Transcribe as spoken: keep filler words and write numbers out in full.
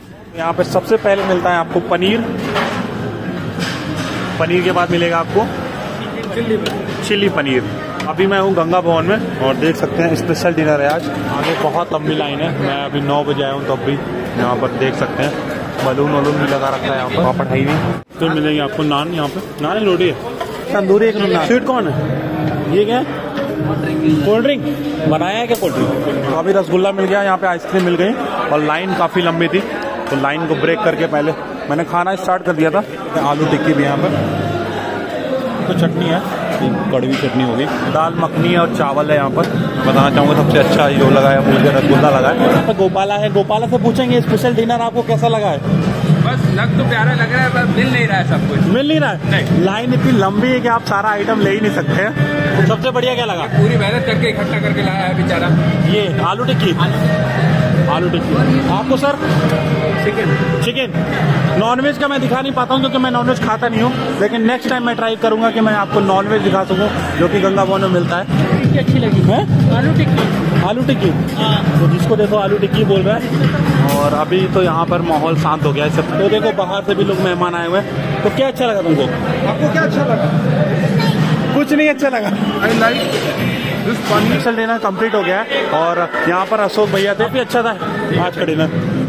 यहाँ पे सबसे पहले मिलता है आपको पनीर, पनीर के बाद मिलेगा आपको चिल्ली पनीर। अभी मैं हूँ गंगा भवन में और देख सकते हैं स्पेशल डिनर है आज। आगे बहुत लंबी लाइन है, मैं अभी नौ बजे आया हूँ तो अभी यहाँ पर देख सकते हैं बलून वलून भी लगा रखा है यहाँ पर। पापड़ है नहीं तो मिलेंगे आपको नान, यहाँ पे नान है, रोटी है, तंदूरी एक नान। स्वीट कौन है ये? क्या है? कोल्ड ड्रिंक बनाया है क्या? Cold drink. तो अभी रसगुल्ला मिल गया, यहाँ पे आइसक्रीम मिल गई और लाइन काफ़ी लंबी थी तो लाइन को ब्रेक करके पहले मैंने खाना स्टार्ट कर दिया था। आलू टिक्की भी यहाँ पर, तो चटनी है, कड़वी चटनी होगी, दाल मखनी और चावल है यहाँ पर। बताना चाहूँगा सबसे अच्छा जो लगा है मुझे रसगुल्ला लगा है। यहाँ पर गोपाला है, गोपाला से पूछेंगे स्पेशल डिनर आपको कैसा लगा है? बस लग तो प्यारा लग रहा है पर मिल नहीं रहा है सब कुछ। मिल नहीं रहा है? नहीं। लाइन इतनी लंबी है कि आप सारा आइटम ले ही नहीं सकते हैं। तो सबसे बढ़िया क्या लगा? पूरी मेहनत करके इकट्ठा करके लाया है बेचारा ये आलू टिक्की। आलू टिक्की आपको सर? चिकन। चिकन नॉनवेज का मैं दिखा नहीं पाता हूँ क्योंकि मैं नॉनवेज खाता नहीं हूँ, लेकिन नेक्स्ट टाइम मैं ट्राई करूंगा कि मैं आपको नॉनवेज दिखा सकूँ जो कि गंगा भवन में मिलता है। टिक्की अच्छी लगी है, आलू टिक्की। आलू टिक्की तो जिसको देखो आलू टिक्की बोल रहा है। और अभी तो यहाँ पर माहौल शांत हो गया है सब, तो देखो बाहर से भी लोग मेहमान आए हुए हैं। तो क्या अच्छा लगा तुमको? आपको क्या अच्छा लगा? कुछ नहीं अच्छा लगा। I like special dinner complete हो गया है और यहाँ पर अशोक भैया थे भी अच्छा था आज का डिनर।